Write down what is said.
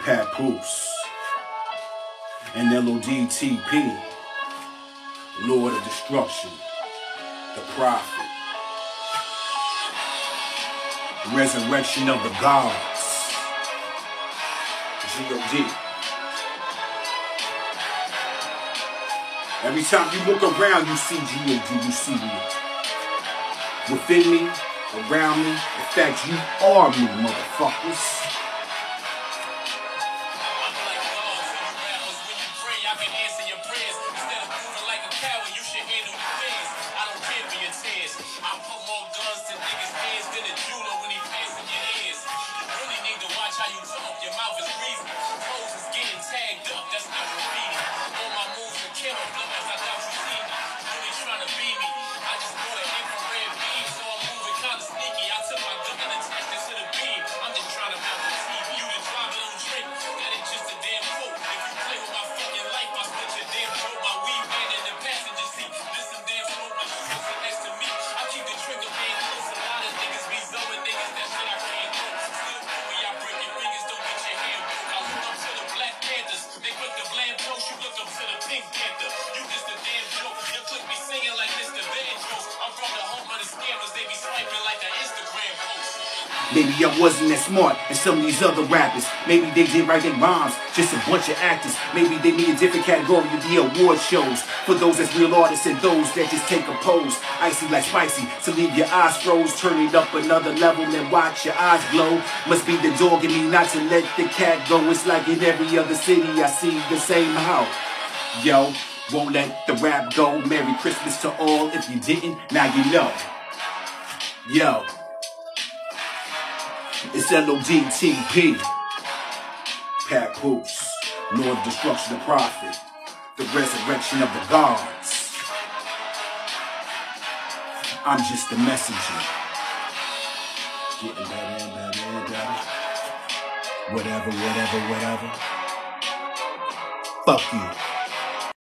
Papoose and LODTP, Lord of Destruction, the Prophet, Resurrection of the Gods, G.O.D. Every time you look around, you see G.O.D., you see me. Within me, around me, in fact, you are me, motherfuckers. I can answer your prayers. Instead of moving like a coward, you should handle the things. I don't care for your tears. I put more guns to niggas' heads than a jeweler when he passing your ears. You really need to watch how you talk. Your mouth is greasy. Clothes is getting tagged up. That's not graffiti. All my moves are camouflage. I doubt you see me. Really trying to be me. I just bought an infrared beam, so I'm moving kind of sneaky. I took my gun and attached it to the beam. I'm just trying to mount the TV. You the driver don't drink. That ain't just a damn quote. If you play with my fucking life, I split your damn throat. My weed man in the passenger seat. This some damn smoke. My shoes sit next to me. I keep the trigger man close. A lot of niggas be zoning niggas. That shit I can't go. Still me, I break your fingers. Don't get your hand broke. I look up to the Black Panthers. They quick to blame post. You look up to the Pink Panther. You just a damn joke. Your clip be singing like Mr. Vandross. I'm from the home of the scammers. They be swiping like an Instagram post. Maybe I wasn't as smart as some of these other rappers. Maybe they didn't write their rhymes, just a bunch of actors. Maybe they need a different category of the award shows. For those that's real artists and those that just take a pose. Icy like spicy, to leave your eyes froze. Turn it up another level and watch your eyes glow. Must be the dog in me not to let the cat go. It's like in every other city I see the same how. Yo, won't let the rap go. Merry Christmas to all. If you didn't, now you know. Yo, it's LODTP, Papoose, Lord of Destruction, the Prophet, the Resurrection of the Gods. I'm just the messenger. Getting better and better and better. Whatever. Fuck you.